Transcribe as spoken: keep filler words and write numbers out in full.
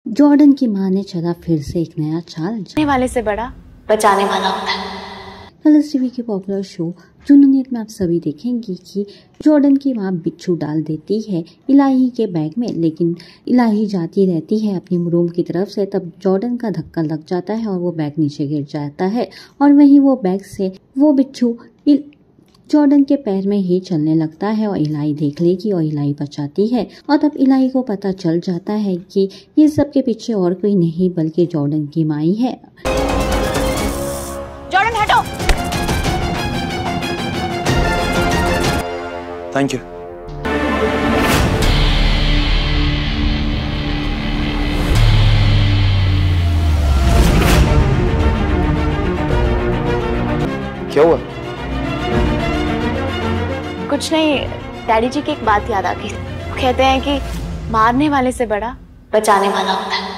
Jordan की मां ने चला फिर से एक नया चाल। बचाने वाले से बड़ा बचाने वाला होता है। कलर्स टीवी के पॉपुलर शो जुनूनियत में आप सभी देखेंगे कि जॉर्डन की मां बिच्छू डाल देती है इलाही के बैग में, लेकिन इलाही जाती रहती है अपनी रूम की तरफ से। तब जॉर्डन का धक्का लग जाता है और वो बैग नीचे गिर जाता है और वहीं वो बैग से वो बिच्छू जॉर्डन के पैर में ही चलने लगता है और इलाही देख लेगी और इलाही बचाती है। और तब इलाही को पता चल जाता है कि ये सब के पीछे और कोई नहीं बल्कि जॉर्डन की मां ही है। जॉर्डन हटो। Thank you. क्या हुआ? कुछ नहीं, डैडी जी की एक बात याद आ गई। कहते हैं कि मारने वाले से बड़ा बचाने वाला होता है।